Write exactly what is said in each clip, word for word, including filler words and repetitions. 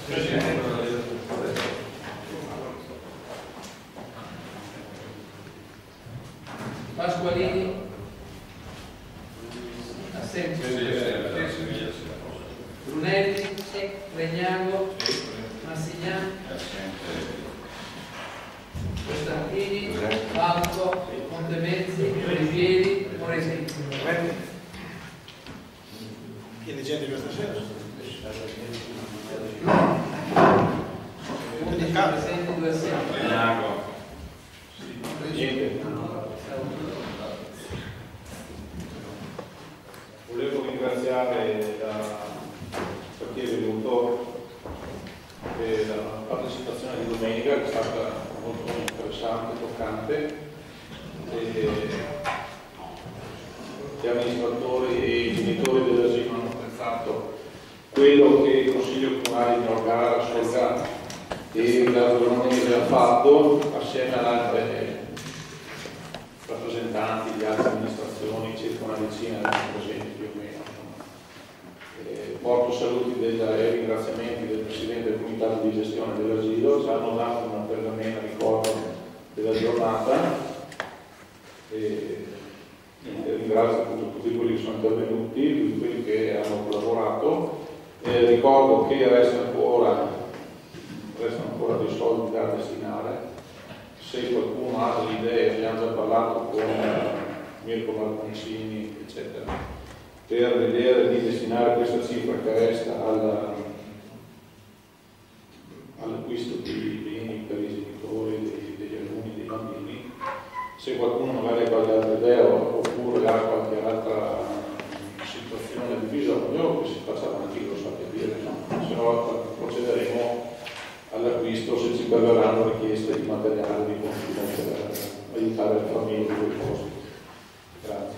Pasqualini, assente. Brunelli, Legnago, Massignan, Costantini, Falco, Montemezzi, Olivieri, Moresini. Chi è leggendo questa sera? undici presenti, due assenti. Legnago. Niente. Volevo ringraziare la, per chi è venuto e la partecipazione di domenica, che è stata molto interessante, toccante. E gli amministratori e i genitori dell'asilo hanno apprezzato quello che il Consiglio Comunale di Norgara, Solga e la Veronese ha fatto assieme ad altre rappresentanti di altre amministrazioni, circa una decina di presenti più o meno. Eh, porto saluti del, e ringraziamenti del Presidente del Comitato di Gestione dell'Asilo, ci hanno dato una pergamena ricordo della giornata. E, e ringrazio appunto tutti quelli che sono intervenuti, tutti quelli che hanno collaborato. Eh, ricordo che resta ancora, restano ancora dei soldi da destinare. Se qualcuno ha delle idee, abbiamo già parlato con Mirko Marconcini, eccetera, per vedere di destinare questa cifra che resta all'acquisto di beni per i genitori, dei, degli alunni, dei bambini. Se qualcuno magari ha qualche altra idea oppure ha qualche altra situazione di bisogno, che si faccia avanti, lo sappia dire, no? Se no procederemo all'acquisto se ci perverranno richieste di materiale di consumo per aiutare le famiglie di quei posti. Grazie.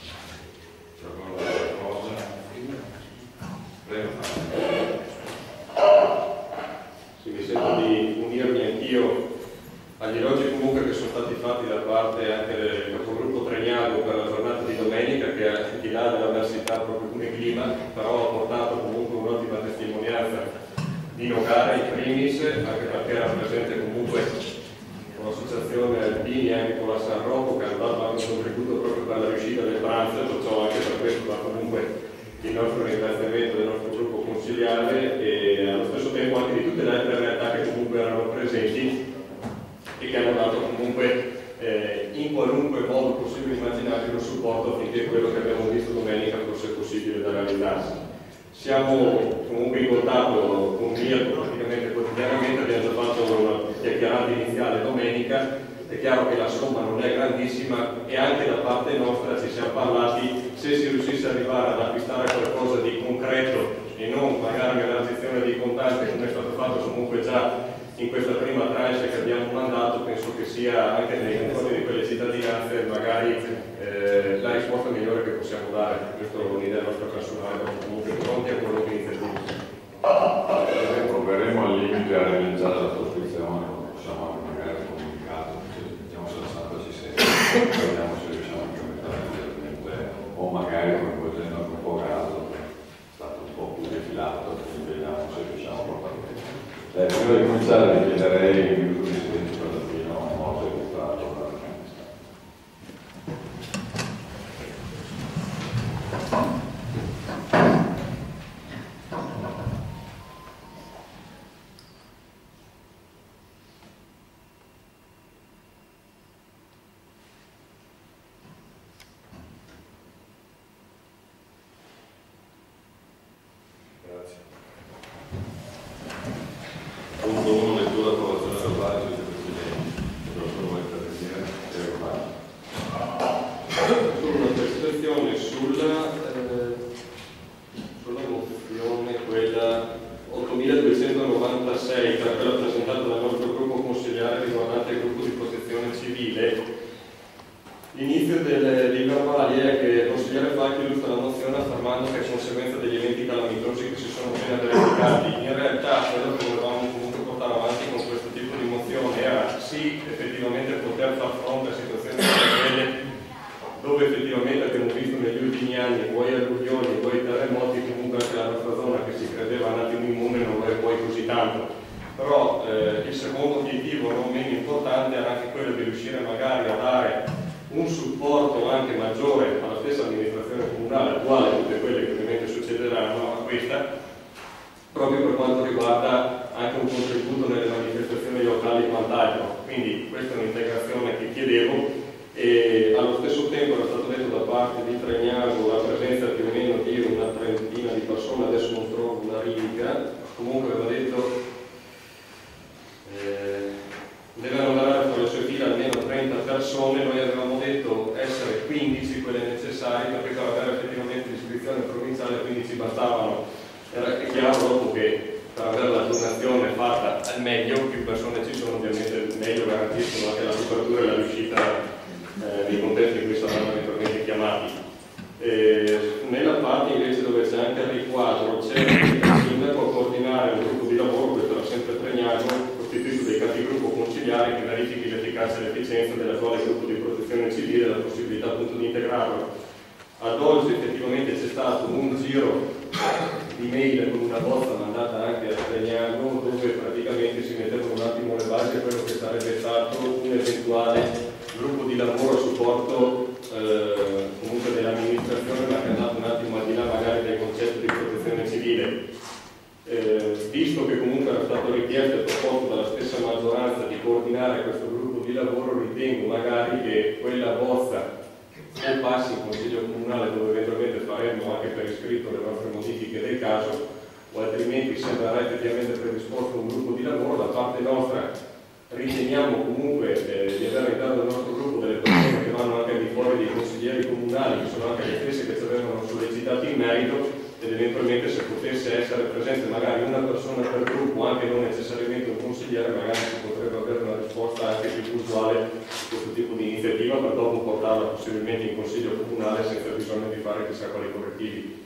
Sì, mi sento di unirmi anch'io agli elogi comunque che sono stati fatti da parte anche del capogruppo Tregnago per la giornata di domenica, che al di là dell'avversità proprio come clima, però ha portato comunque un'ottima testimonianza di Nogara in primis, anche perché era presente comunque l'associazione Alpini e anche con la San Rocco, che hanno dato anche un contributo proprio per la riuscita del pranzo, perciò anche per questo va comunque il nostro ringraziamento del nostro gruppo consigliare e allo stesso tempo anche di tutte le altre realtà che comunque erano presenti e che hanno dato comunque eh, in qualunque modo possibile e immaginabile un supporto affinché quello che abbiamo visto domenica fosse possibile da realizzarsi. Siamo comunque in contatto con Mirko praticamente quotidianamente, abbiamo già fatto una chiacchierata iniziale domenica. È chiaro che la somma non è grandissima e anche da parte nostra ci siamo parlati, se si riuscisse ad arrivare ad acquistare qualcosa di concreto e non magari un'elargizione di contante come è stato fatto comunque già in questa prima tranche che abbiamo mandato, penso che sia anche nei confronti di quelle cittadinanze magari eh, la risposta migliore che possiamo dare. Questa è un'idea nostra personale, comunque pronti a quello che iniziativa. Proveremo al limite a realizzare la trascrizione, possiamo anche magari comunicato, vediamo se la stampa ci segue, vediamo se riusciamo anche a mettere leggermente, o magari coinvolgendo anche un po' caso, è stato un po' più defilato, quindi vediamo se riusciamo proprio a mettere. Eh, prima di cominciare vi chiederei un minuto di silenzio per Pino Mose illustrato dall'organista. Grazie. Punto uno, lettura approvazione verbale sui Presidenti. Dottor vuoi intervenire? Solo una precisazione sulla, eh, sulla mozione, quella ottomiladuecentonovantasei, per quella presentata dal nostro gruppo consigliare riguardante il gruppo di protezione civile. L'inizio del, dei verbali è che il consigliere Falchi illustra la mozione affermando che a conseguenza degli eventi calamitosi che si sono appena verificati, in realtà quello che volevamo comunque portare avanti con questo tipo di mozione era sì effettivamente poter far fronte a situazioni come quelle dove effettivamente abbiamo visto negli ultimi anni vuoi alluvioni, vuoi terremoti, comunque anche la nostra zona che si credeva un attimo immune non lo è poi così tanto, però eh, il secondo obiettivo non meno importante era anche quello di riuscire magari a dare un supporto anche maggiore alla stessa amministrazione comunale attuale, tutte quelle che ovviamente succederanno a questa, proprio per quanto riguarda anche un contributo nelle manifestazioni locali e quant'altro. Quindi questa è un'integrazione che chiedevo, e allo stesso tempo era stato detto da parte di Tregnago la presenza più o meno di una trentina di persone, adesso non trovo una riga, comunque aveva detto eh, devono lavorare con le sue file almeno trenta persone, noi avevamo detto essere quindici quelle necessarie, perché per avere effettivamente l'iscrizione provinciale quindici bastavano. Era chiaro dopo che per avere la donazione fatta al meglio, più persone ci sono ovviamente meglio garantiscono anche la copertura e la riuscita eh, nei contesti in cui saranno eventualmente chiamati. E nella parte invece dove c'è anche il riquadro c'è il sindaco a coordinare un gruppo di lavoro, questo era sempre Tregnago, costituito dai capigruppo consigliari che verifichi l'efficacia e l'efficienza dell'attuale gruppo di protezione civile e la possibilità appunto di integrarlo. Ad oggi effettivamente c'è stato un giro di mail con una bozza mandata anche a Tregnago, dove praticamente si mettevano un attimo le basi a quello che sarebbe stato un eventuale gruppo di lavoro a supporto eh, comunque dell'amministrazione, ma che è andato un attimo al di là magari del concetto di protezione civile. Eh, visto che comunque era stato richiesto e proposto dalla stessa maggioranza di coordinare questo gruppo di lavoro, ritengo magari che quella bozza o passi in Consiglio Comunale, dove eventualmente faremo anche per iscritto le nostre modifiche del caso, o altrimenti sembrerà effettivamente predisposto un gruppo di lavoro. Da parte nostra riteniamo comunque eh, di avere all'interno del nostro gruppo delle persone che vanno anche al di fuori dei consiglieri comunali, che sono anche le stesse che ci avevano sollecitato in merito, ed eventualmente se potesse essere presente magari una persona per gruppo, anche non necessariamente un consigliere, magari si potrebbe avere una risposta anche più puntuale a questo tipo di iniziativa, per dopo portarla possibilmente in Consiglio Comunale senza bisogno di fare chissà quali correttivi.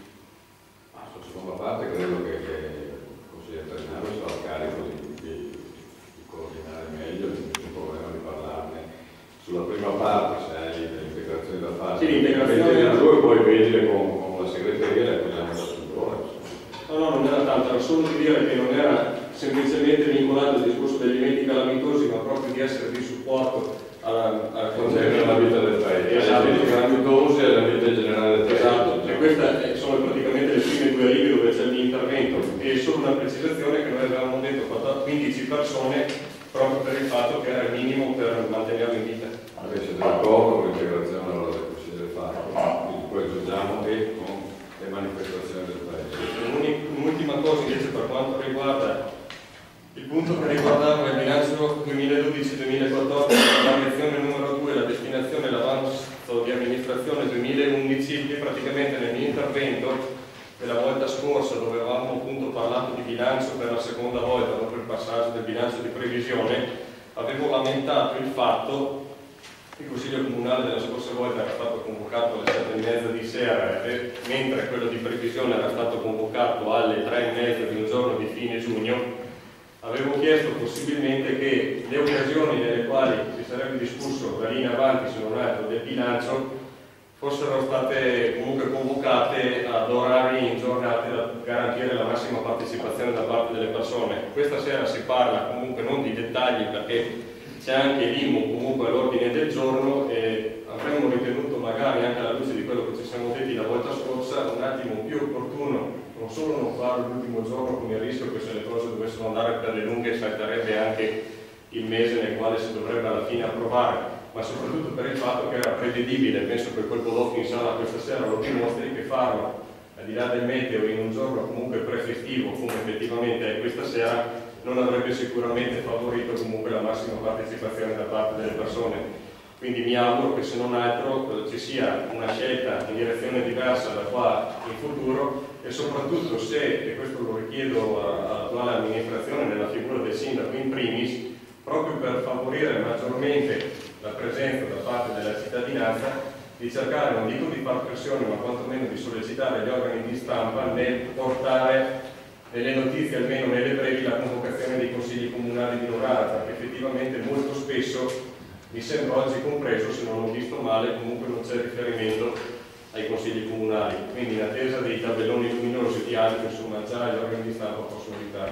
Ma sulla seconda parte credo che, che il consigliere Tregnago sarà a carico di, di, di coordinare meglio, non c'è problema di parlarne. Sulla prima parte, se hai l'integrazione da fare, sì, l'integrazione due, poi vedile con, con la segreteria e poi andiamo da Sudore. No, no, non era tanto, era solo di dire che non era semplicemente vincolato al discorso degli eventi calamitosi, ma proprio di essere di supporto alla, alla concerne la vita del paese, esatto, gli eventi calamitosi e la vita generale del paese. Esatto, e queste sono praticamente le prime due righe dove c'è l'intervento, e solo una precisazione che noi avevamo detto quindici persone proprio per il fatto che era il minimo per mantenerlo in vita. Invece d'accordo con l'integrazione allora del consigliere Fabio, quindi poi aggiungiamo e con le manifestazioni del paese. Un'ultima cosa invece per quanto riguarda il punto che riguardava il bilancio duemiladodici duemilaquattordici, la variazione numero due, la destinazione e l'avanzo di amministrazione duemilaundici, che praticamente nel mio intervento della volta scorsa, dove avevamo appunto parlato di bilancio per la seconda volta dopo il passaggio del bilancio di previsione, avevo lamentato il fatto che il Consiglio Comunale della scorsa volta era stato convocato alle sette e mezza di sera, e, mentre quello di previsione era stato convocato alle tre e mezza di un giorno di fine giugno. Avevo chiesto possibilmente che le occasioni nelle quali si sarebbe discusso da lì in avanti, se non altro, del bilancio, fossero state comunque convocate ad orari in giornate da garantire la massima partecipazione da parte delle persone. Questa sera si parla comunque non di dettagli, perché c'è anche l'I M U comunque all'ordine del giorno, e avremmo ritenuto magari anche alla luce di quello che ci siamo detti la volta scorsa un attimo più opportuno non solo non farlo l'ultimo giorno, con il rischio che se le cose dovessero andare per le lunghe salterebbe anche il mese nel quale si dovrebbe alla fine approvare, ma soprattutto per il fatto che era prevedibile, penso che quel colloquio in sala questa sera lo dimostri, che farlo al di là del meteo in un giorno comunque prefestivo come effettivamente è questa sera non avrebbe sicuramente favorito comunque la massima partecipazione da parte delle persone. Quindi mi auguro che se non altro ci sia una scelta in direzione diversa da qua in futuro, e soprattutto se, e questo lo richiedo all'attuale amministrazione nella figura del sindaco in primis, proprio per favorire maggiormente la presenza da parte della cittadinanza, di cercare, non dico di far pressione, ma quantomeno di sollecitare gli organi di stampa nel portare nelle notizie, almeno nelle brevi, la convocazione dei consigli comunali di Novara, perché effettivamente molto spesso, mi sembra oggi compreso, se non ho visto male, comunque non c'è riferimento ai consigli comunali, quindi in attesa dei tabelloni luminosi di altri, insomma già gli organi di stampa possono evitare. Ma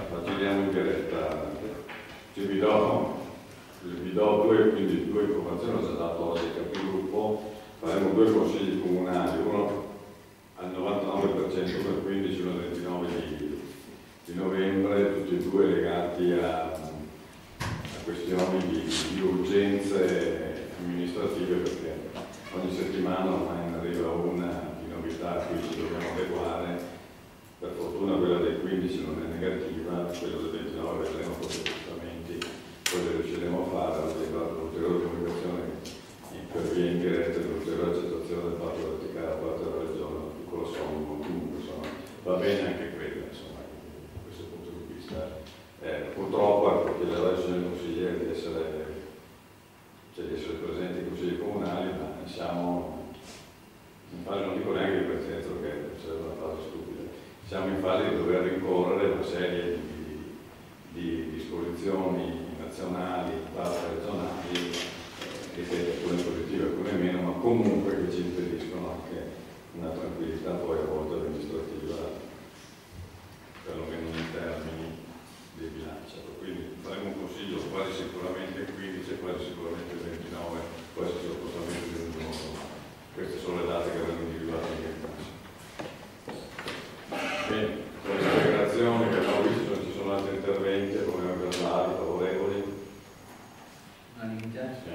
entriamo in diretta. Ci vi do, vi do due, quindi due informazioni, ho già dato oggi al capigruppo, faremo due consigli comunali, uno al novantanove per cento per quindici, uno al ventinove di, di novembre, tutti e due legati a, a questioni di, di urgenze amministrative, perché ogni settimana ormai ne arriva una di novità a cui ci dobbiamo adeguare. Per fortuna quella del quindici non è negativa, quella del ventinove vedremo forse giustamenti, poi le riusciremo a fare, ad esempio l'ulteriore comunicazione per via in diretta dell'ulteriore accettazione del patto verticale da parte della regione, un piccolo sommo, comunque insomma, va bene anche quello, insomma, da questo punto di vista. Eh, purtroppo ecco, chiederò ai signori consiglieri di essere, cioè, di essere presenti ai consigli comunali, ma siamo in fase, non dico neanche di presenza perché sarebbe una fase stupida, siamo in fase di dover rincorrere una serie di, di disposizioni nazionali, parte regionali, eh, che alcune positive, alcune meno, ma comunque che ci impediscono anche una tranquillità poi a volte amministrativa, perlomeno in termini di bilancio. Quindi faremo un consiglio quasi sicuramente il quindici, quasi sicuramente il ventinove, poi si sono spostamenti di un giorno. Queste sono le date che avranno individuato in caso. Bene, con le spiegazioni che abbiamo visto ci sono altri interventi, come verbali, favorevoli. Unanimità? Sì.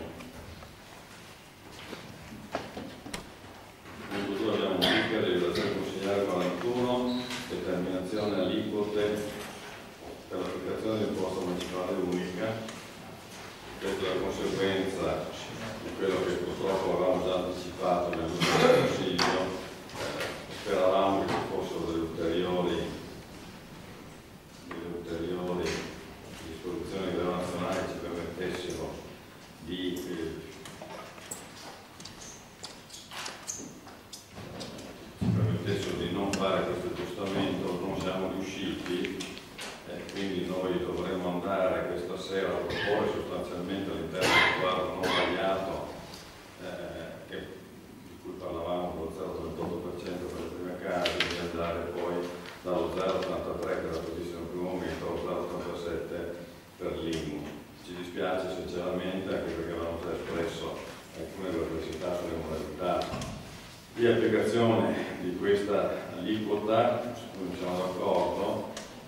In futuro abbiamo modifica della legislazione consigliare quarantuno, determinazione aliquote per l'applicazione dell'imposta municipale unica. Questa è la conseguenza di quello che purtroppo avevamo già anticipato nell'ultimo consiglio. Eh, speravamo che ci fossero delle ulteriori, delle ulteriori disposizioni a livello nazionale che ci permettessero di eh, ci permettessero di non fare questo aggiustamento. Non siamo riusciti, eh, quindi noi dovremmo andare questa sera a proporre sostanzialmente all'interno del quadro non variato, eh, che, di cui parlavamo con lo zero virgola trentotto per cento per le prime case, di andare poi dallo zero virgola ottantatré che era previsto nel primo momento allo zero virgola ottantasette per l'I M U. Ci dispiace sinceramente, anche perché avevamo già espresso alcune perplessità sulle modalità di applicazione di questa aliquota, su cui non siamo d'accordo,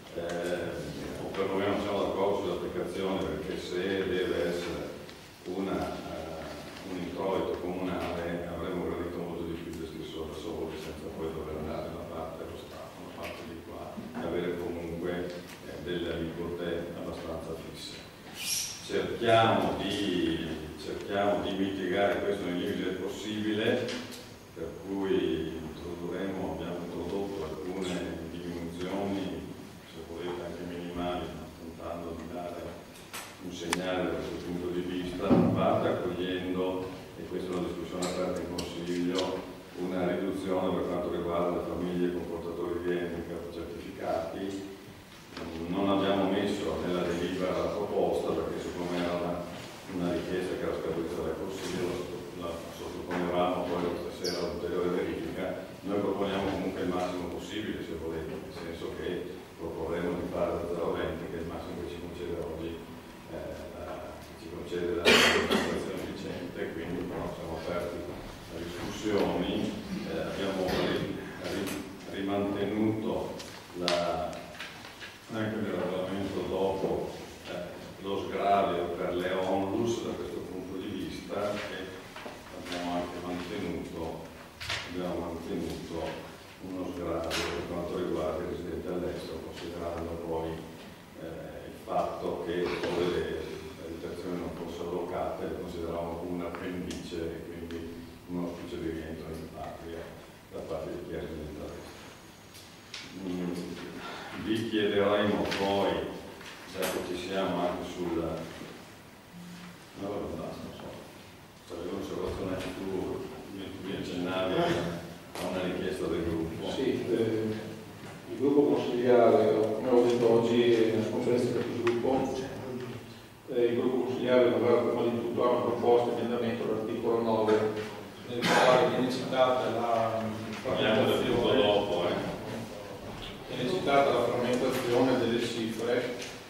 eh, o perlomeno non siamo d'accordo sull'applicazione, perché se deve essere una, uh, un introito comunale avremmo gradito molto di più descrisso da soli, senza poi dover andare da una parte dello Stato, una parte di qua, e avere comunque eh, delle aliquote abbastanza fisse. Cerchiamo di, cerchiamo di mitigare questo nel limite del possibile, per cui introdurremo, abbiamo introdotto alcune diminuzioni, se volete anche minimali, tentando di dare un segnale da questo punto di vista, a parte accogliendo, e questa è una discussione aperta in Consiglio, una riduzione per quanto riguarda le famiglie con portatori di handicap certificati. Non abbiamo messo nella delibera la proposta perché siccome era una, una richiesta che era scaduta dal Consiglio, la, la sottoponevamo poi questa sera all'ulteriore verifica. Noi proponiamo comunque il massimo possibile, se volete, nel senso che proporremo di fare da zero virgola venti, che è il massimo che ci concede oggi, eh, la, ci concede la legislazione vigente, quindi però siamo aperti a discussioni. Eh, abbiamo ri, ri, rimantenuto la anche nel regolamento dopo eh, lo sgravio per le onlus da questo punto di vista, e abbiamo anche mantenuto, abbiamo mantenuto uno sgravio per quanto riguarda i residenti all'estero, considerando poi eh, il fatto che dove le, le abitazioni non fossero locate le consideravamo come un appendice e quindi uno specie di rientro in patria da parte di chi è residente all'estero. Mm. Vi chiederemo poi, già che ci siamo, anche sulla... No, non so, sarebbe un'osservazione anche tu, mi accennavi a una richiesta del gruppo. Sì, eh, il gruppo consigliare, come ho detto oggi nella conferenza del gruppo, eh, il gruppo consigliare aveva prima di tutto una proposta di emendamento all'articolo nove, nel quale viene citata la Parliamo del punto dopo, eh. Viene citata la frammentazione delle cifre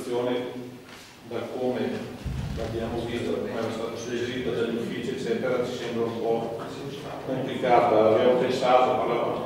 situazione, da come l'abbiamo vista, da come era stata suggerita dagli uffici, eccetera, ci sembra un po' complicata. Abbiamo pensato, parlavamo.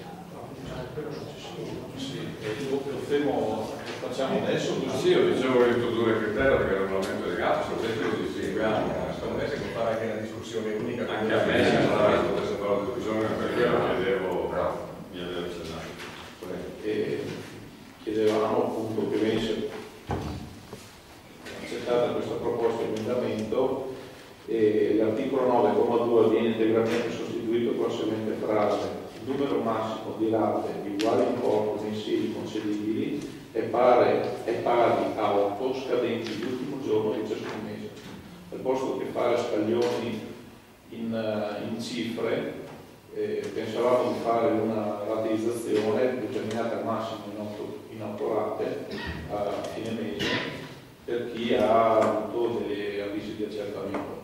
Sì, lo fermo, lo facciamo adesso. Sì, io dicevo che introdurre il criterio perché il regolamento del gatto, se questo lo distinguiamo. Secondo me si può fare anche una discussione unica. Anche a me sembra che potesse fare una discussione perché lo chiedevo, mi avevo accennato. E chiedevamo appunto che venisse accettata questa proposta di emendamento e l'articolo nove comma due viene integralmente sostituito con la seguente frase: il numero massimo di rate di uguale importo mensili concedibili è pari, è pari a otto scadenti l'ultimo giorno di ciascun mese. Al posto che fare scaglioni in, in cifre, eh, pensavamo di fare una rateizzazione determinata al massimo in otto, in otto rate a fine mese per chi ha avuto degli avvisi di accertamento.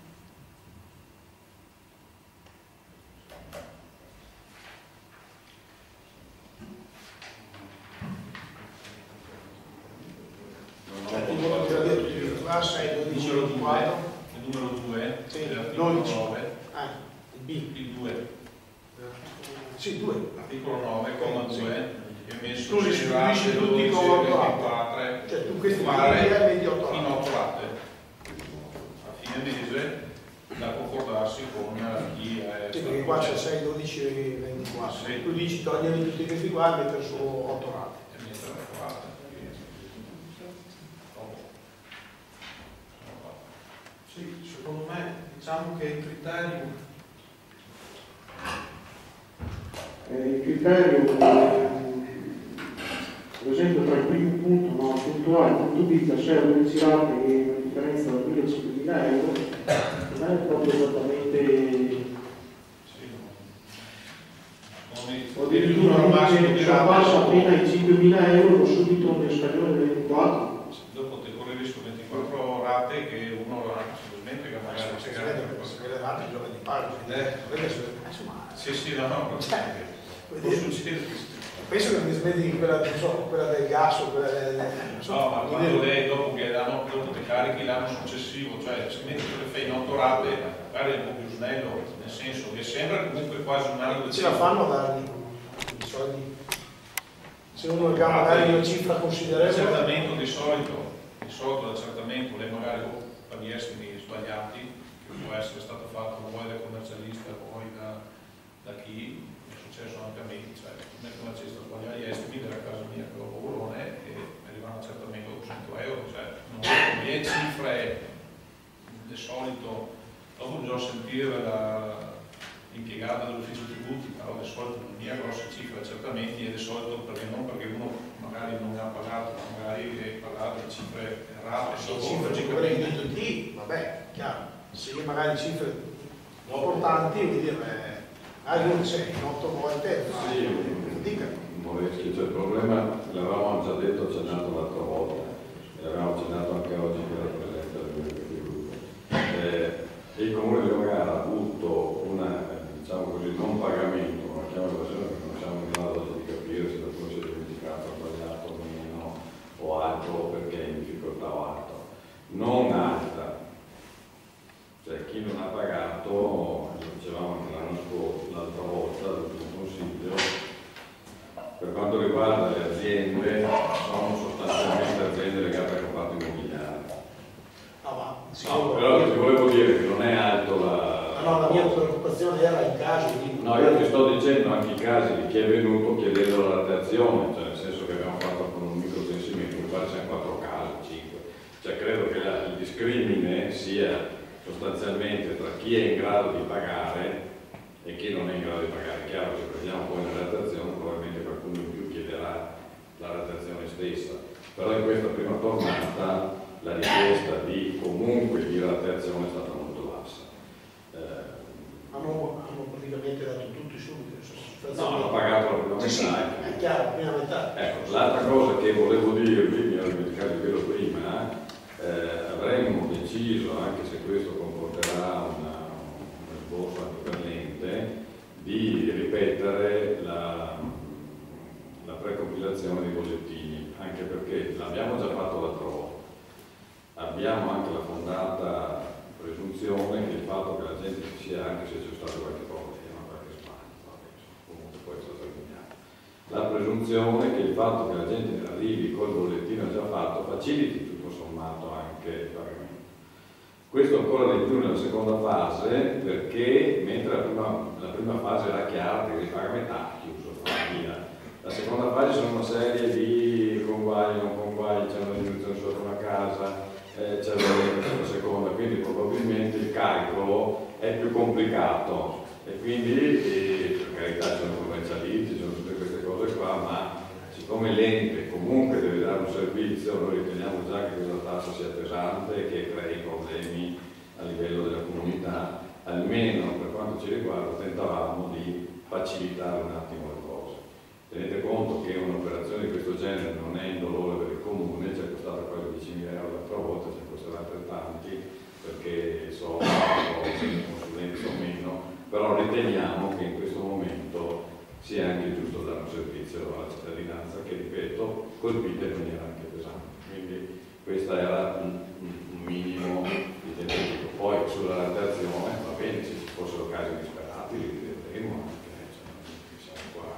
L'articolo che ha detto di qua, sei, dodici, Numero ventiquattro. due, il numero due, Sì, l'articolo dodici. nove, Ah, il B. il due, Sì, due. l'articolo nove, comma due, è messo Tu li sei istituisci rate, tutti dodici, con otto rate. ventiquattro, Cioè tu questi fare due vedi otto in rate. otto rate, a fine mese, da concordarsi con chi è Sì, perché qua c'è sei, dodici e ventiquattro. Sì. Tu dici togliere tutti questi qua e mettere su otto rate. e mettere otto rate. Sì, secondo me diciamo che il criterio, Eh, il criterio, eh, per esempio tra il primo punto, no, il punto A e il punto B, per sé dodici rate e una differenza da mille a cinquemila euro, non è proprio esattamente, o addirittura massimo di sorpassa rate, appena i cinquemila euro subito nel scaglione del ventiquattro. dopo te correvi su ventiquattro rate che uno semplicemente che magari c'è Quelle rate bisogna di pagare. Insomma, sì sì no no Cioè, può succedere. penso che mi svegli quella, non so, quella del gas o quella del... Non so, No, ma mi quando vedo- lei dopo che l'anno, dopo te carichi l'anno successivo, cioè se metti che le fai in otto rate, magari è un po' più snello, nel senso che sembra comunque quasi un anno di ce la fanno a dargli i soldi. Se uno ha magari una cifra considerevole, L'accertamento di solito, di solito l'accertamento, lei magari fa gli estimi sbagliati, che può essere stato fatto vuoi dal commercialista, vuoi da, da chi, è successo anche a me, cioè come commercialista sbaglia gli estimi della casa mia che ho a Bologna e arriva un accertamento a duecento euro, cioè non le mie cifre di solito, dopo bisogna sentire la impiegata dell'ufficio tributi, però di solito non mia grosse cifre accertamenti e di solito perché non perché uno magari non ha pagato, magari è pagato le cifre errate, se solo cifre logicamente. di tutti, vabbè, chiaro. Se io magari cifre importanti, vuol dire, ah, io sei in otto volte, ma Sì, dica. Moreschi, cioè il problema, l'avevamo già detto, accennato l'altra volta, e l'avevamo accennato anche oggi che era presente al mio gruppo. Eh, il Comune di Logara ha avuto una, diciamo così, non pagamento, ma chiamiamo persone che non siamo in grado di capire se qualcuno si è dimenticato, ha sbagliato o meno, o altro, perché è in difficoltà o altro. Non alta, cioè chi non ha pagato, lo dicevamo anche l'anno scorso, l'altra volta, all'ultimo consiglio, per quanto riguarda le aziende, sono sostanzialmente aziende legate al comparto immobiliare. No, ma No, però ti volevo dire che non è alto la... no, la mia preoccupazione era il caso di... No, io ti sto dicendo anche i casi di chi è venuto chiedendo la rateazione, cioè nel senso che abbiamo fatto con un microcensimento, mi pare siano quattro casi, cinque. Cioè credo che la, il discrimine sia sostanzialmente tra chi è in grado di pagare e chi non è in grado di pagare. È chiaro che prendiamo poi una rateazione, probabilmente qualcuno in più chiederà la rateazione stessa, però in questa prima tornata la richiesta di comunque di rateazione è stata molto bassa. Eh, Hanno, hanno praticamente dato tutti subito. no, hanno pagato la prima Sì, sì, metà. è chiaro, la prima metà. Ecco, l'altra cosa che volevo dirvi, mi ero dimenticato di dirlo prima, eh, avremmo deciso, anche se questo comporterà una, un esborso anche per l'ente, di ripetere la, la compilazione dei bollettini, anche perché l'abbiamo già fatto l'altra volta. Abbiamo anche la fondata presunzione che il fatto che la gente ci sia, anche se c'è stato qualche problema, qualche sbaglio, comunque poi è stato eliminato, la presunzione che il fatto che la gente arrivi col bollettino già fatto faciliti tutto sommato anche il pagamento. Questo ancora di più nella seconda fase, perché mentre la prima, la prima fase era chiara, perché si paga metà, chiuso, via. La seconda fase sono una serie di conguagli, non conguagli, c'è una diminuzione sopra una casa, eh, c'è la seconda, quindi probabilmente il calcolo è più complicato e quindi, eh, per carità, ci sono commercialisti, ci sono tutte queste cose qua, ma siccome l'ente comunque deve dare un servizio, noi riteniamo già che questa tassa sia pesante e che crei problemi a livello della comunità, almeno per quanto ci riguarda tentavamo di facilitare un attimo le cose. Tenete conto che un'operazione di questo genere non è indolore per il comune, ci è costata quasi diecimila euro l'altra volta, ci costerà altrettanti perché so, consulenza o meno, però riteniamo che in questo momento sia anche giusto dare un servizio alla cittadinanza che, ripeto, colpite in maniera anche pesante. Quindi questo era un, un minimo di tentativo. Poi sulla radiazione va bene, se ci fossero casi disperati li vedremo anche, cioè, siamo qua.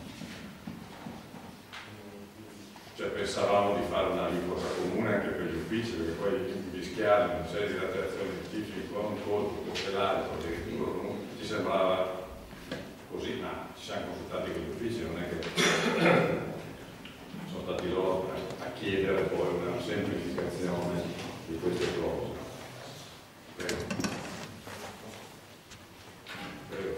Cioè pensavamo di fare una aliquota comune anche per gli uffici, perché poi rischiare una serie di radiazioni specifiche con un colpo, con l'altro, ci sembrava così, ma ci siamo consultati con gli uffici, non è che sono stati loro a chiedere poi una semplificazione di queste cose. Prego. Prego.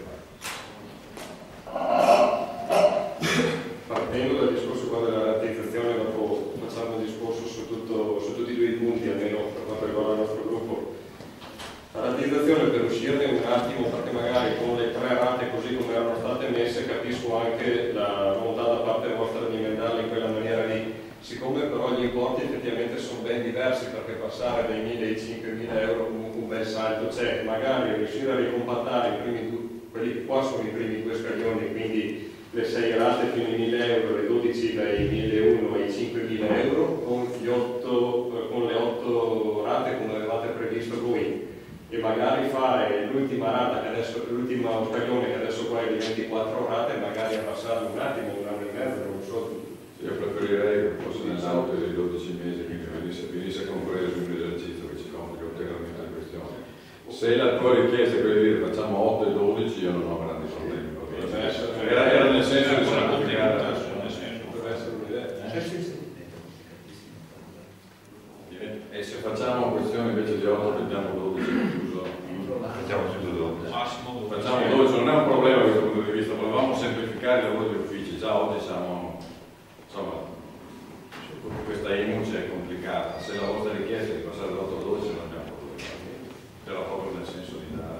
Partendo dal discorso qua della rateizzazione, dopo facciamo un discorso su, tutto, su tutti i due punti, almeno per quanto riguarda il nostro gruppo. La rateizzazione, per uscirne un attimo, perché magari con le tre rate così come erano state messe capisco anche la volontà da parte vostra di emendarle in quella maniera lì. Siccome però gli importi effettivamente sono ben diversi, perché passare dai mille ai cinquemila euro comunque un bel salto c'è, magari riuscire a ricompattare i primi due, quelli qua sono i primi due scaglioni, quindi le sei rate fino ai mille euro, le dodici dai milleuno ai cinquemila euro, con, gli otto, con le otto rate come avevate previsto voi, e magari fare l'ultima rata, che adesso l'ultima scaglione che adesso qua è di ventiquattro rate, magari a passarlo un attimo, un anno e mezzo, non so. Io preferirei che fosse nell'altro dei dodici mesi, quindi venisse, venisse compreso in un esercizio che ci complica ulteriormente la questione. Se la tua richiesta è quella di dire facciamo otto e dodici, io non ho grandi problemi. Era, era nel senso di semplificare, potrebbe essere un'idea. E se facciamo questione invece di otto, prendiamo dodici, chiuso, facciamo subito dodici. Facciamo dodici, non è un problema da questo punto di vista, volevamo semplificare il lavoro degli uffici, già oggi siamo, insomma, questa I M U C è complicata, se la vostra richiesta è di passare da otto a dodici non abbiamo problema, però proprio nel senso di dare.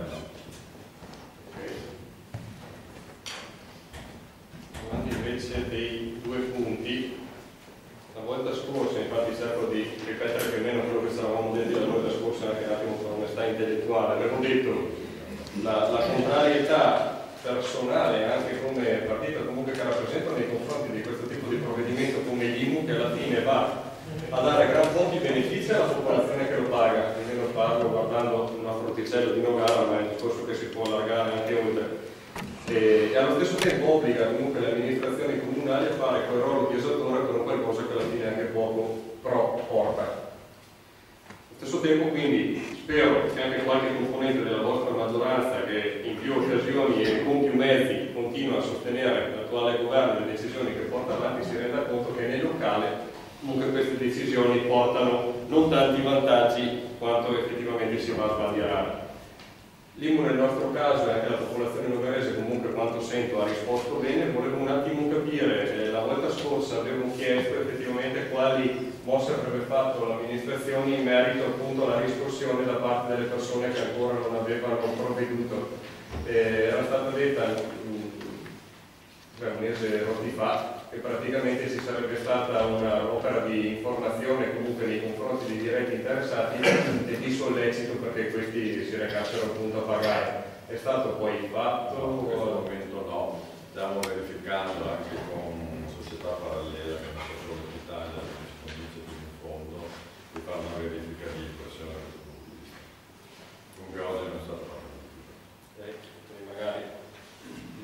Invece dei due punti, la volta scorsa, infatti cerco di ripetere più o meno quello che stavamo dicendo la volta scorsa, anche un attimo per onestà intellettuale, abbiamo detto la, la contrarietà personale anche come partito comunque che rappresento nei confronti di questo tipo di provvedimento come l'I M U, che alla fine va a dare gran pochi benefici alla popolazione che lo paga. Io lo parlo guardando una frutticello di Nogara, ma è un discorso che si può allargare anche oltre. E, e allo stesso tempo obbliga comunque le amministrazioni comunali a fare quel ruolo di esattore per un qualcosa che alla fine anche poco pro porta. Allo stesso tempo quindi spero che anche qualche componente della vostra maggioranza che in più occasioni e con più mezzi continua a sostenere l'attuale governo e le decisioni che porta avanti si renda conto che nel locale comunque queste decisioni portano non tanti vantaggi quanto effettivamente si va a sbandierare. L'I M U nel nostro caso e anche la popolazione nogarese comunque quanto sento ha risposto bene. Volevo un attimo capire, eh, la volta scorsa avevo chiesto effettivamente quali mosse avrebbe fatto l'amministrazione in merito appunto alla riscossione da parte delle persone che ancora non avevano provveduto. Eh, era stata detta beh, un mese di fa che praticamente ci sarebbe stata un'opera di informazione comunque nei confronti dei diretti interessati e di sollecito perché questi si recassero appunto a pagare. È stato poi fatto? No, in questo momento no, stiamo verificando anche con società parallele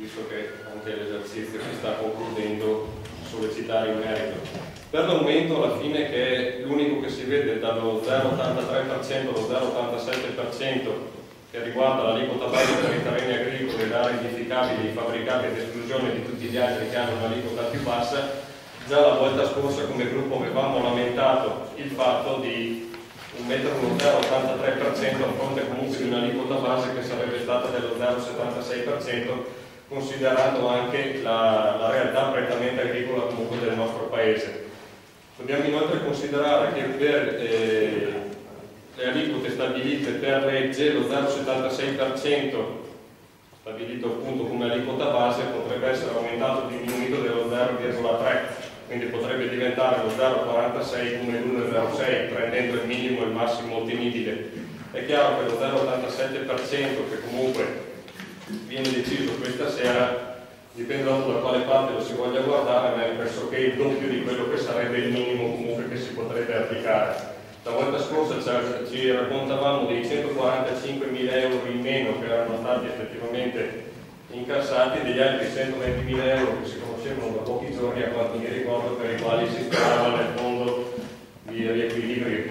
visto che anche l'esercizio si sta concludendo, sollecitare in merito. Per l'aumento alla fine, che è l'unico che si vede dallo zero virgola ottantatré per cento allo zero virgola ottantasette per cento, che riguarda l'aliquota base per i terreni agricoli, le aree edificabili, i fabbricati ad esclusione di tutti gli altri che hanno un'aliquota più bassa, già la volta scorsa come gruppo avevamo lamentato il fatto di mettere uno zero virgola ottantatré per cento a fronte comunque di un'aliquota base che sarebbe stata dello zero virgola settantasei per cento, considerando anche la, la realtà prettamente agricola comunque del nostro paese. Dobbiamo inoltre considerare che per eh, le aliquote stabilite per legge lo zero virgola settantasei per cento stabilito appunto come aliquota base potrebbe essere aumentato o diminuito dello zero virgola tre per cento, quindi potrebbe diventare lo zero virgola quarantasei come l'uno virgola zero sei, prendendo il minimo e il massimo ottenibile. È chiaro che lo zero virgola ottantasette per cento che comunque viene deciso questa sera, dipende da quale parte lo si voglia guardare, ma è pressoché il doppio di quello che sarebbe il minimo comunque che si potrebbe applicare. La volta scorsa ci raccontavamo dei centoquarantacinquemila euro in meno che erano stati effettivamente incassati e degli altri centoventimila euro che si conoscevano da pochi giorni, a quanto mi ricordo, per i quali si sperava nel fondo di riequilibrio.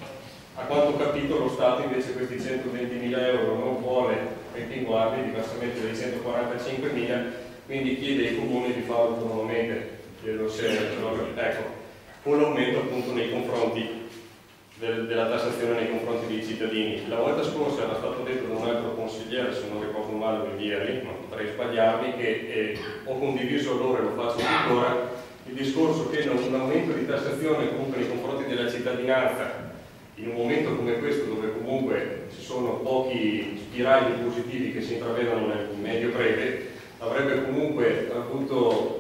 A quanto ho capito lo Stato invece questi centoventimila euro non vuole rimpinguarli, diversamente dai centoquarantacinquemila, quindi chiede ai comuni di farlo autonomamente, chiedo se, ecco, con l'aumento appunto nei confronti del, della tassazione nei confronti dei cittadini. La volta scorsa era stato detto da un altro consigliere, se non ricordo male di ieri, ma potrei sbagliarmi, che eh, ho condiviso allora e lo faccio tuttora, il discorso che un aumento di tassazione comunque nei confronti della cittadinanza in un momento come questo, dove comunque ci sono pochi spiragli positivi che si intravedono nel medio breve, avrebbe comunque avuto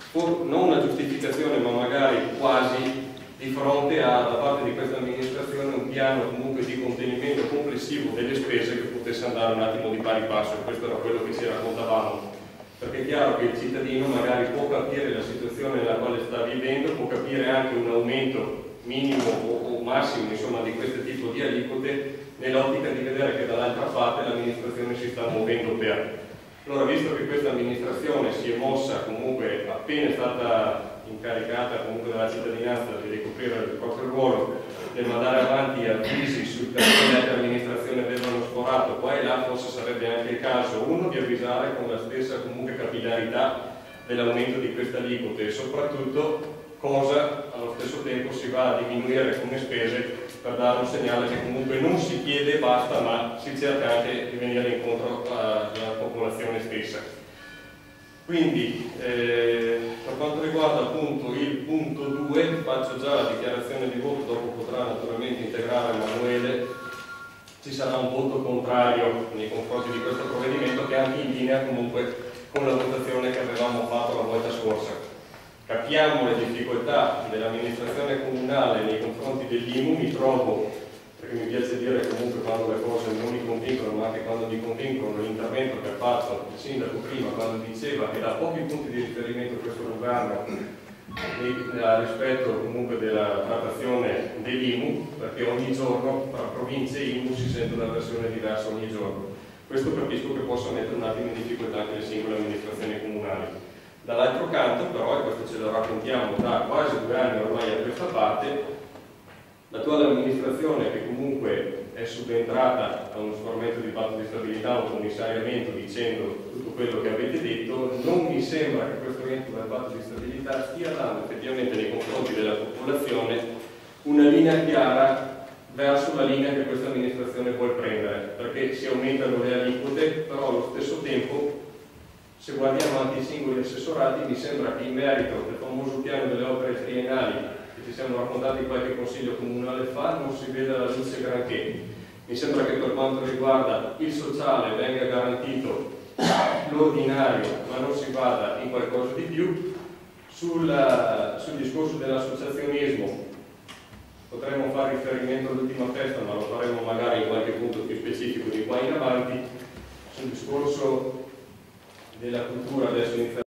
non una giustificazione, ma magari quasi di fronte a, da parte di questa amministrazione, un piano comunque di contenimento complessivo delle spese che potesse andare un attimo di pari passo. Questo era quello che ci raccontavamo, perché è chiaro che il cittadino magari può capire la situazione nella quale sta vivendo, può capire anche un aumento minimo o, o massimo, insomma, di questo tipo di aliquote, nell'ottica di vedere che dall'altra parte l'amministrazione si sta muovendo per. Allora, visto che questa amministrazione si è mossa comunque appena è stata incaricata comunque dalla cittadinanza di ricoprire il proprio ruolo, del mandare avanti avvisi sul perché le altre amministrazioni avevano sforato qua e là, forse sarebbe anche il caso, uno, di avvisare con la stessa comunque capillarità dell'aumento di queste aliquote e soprattutto cosa allo stesso tempo si va a diminuire come spese, per dare un segnale che comunque non si chiede e basta, ma si cerca anche di venire incontro alla popolazione stessa. Quindi, eh, per quanto riguarda appunto il punto due, faccio già la dichiarazione di voto, dopo potrà naturalmente integrare Emanuele. Ci sarà un voto contrario nei confronti di questo provvedimento, che è anche in linea comunque con la votazione che avevamo fatto la volta scorsa. Capiamo le difficoltà dell'amministrazione comunale nei confronti dell'I M U, mi trovo, perché mi piace dire comunque quando le cose non mi convincono, ma anche quando mi convincono, l'intervento che ha fatto il sindaco prima, quando diceva che da pochi punti di riferimento questo governo rispetto comunque della trattazione dell'I M U, perché ogni giorno tra province e I M U si sente una versione diversa ogni giorno. Questo capisco che possa mettere un attimo in difficoltà anche le singole amministrazioni comunali. Dall'altro canto però, e questo ce lo raccontiamo da quasi due anni ormai a questa parte, l'attuale amministrazione, che comunque è subentrata a uno strumento di patto di stabilità, un commissariamento, dicendo tutto quello che avete detto, non mi sembra che questo ente del patto di stabilità stia dando effettivamente nei confronti della popolazione una linea chiara verso la linea che questa amministrazione vuole prendere, perché si aumentano le aliquote, però allo stesso tempo, se guardiamo anche i singoli assessorati, mi sembra che in merito al famoso piano delle opere triennali che ci siamo raccontati qualche consiglio comunale fa, non si vede la luce granché. Mi sembra che per quanto riguarda il sociale venga garantito l'ordinario, ma non si vada in qualcosa di più. Sul, sul discorso dell'associazionismo potremmo fare riferimento all'ultima festa, ma lo faremo magari in qualche punto più specifico di qua in avanti. Sul discorso della cultura adesso inizia